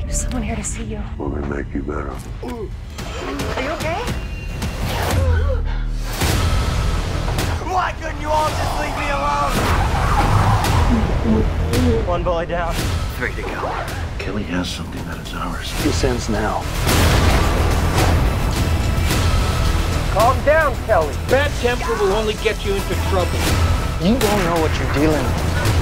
There's someone here to see you. Let me make you better. Are you okay? Why couldn't you all just leave me alone? One boy down. 3 to go. Kelly has something that is ours. This ends now. Calm down, Kelly. Bad temper will only get you into trouble. You don't know what you're dealing with.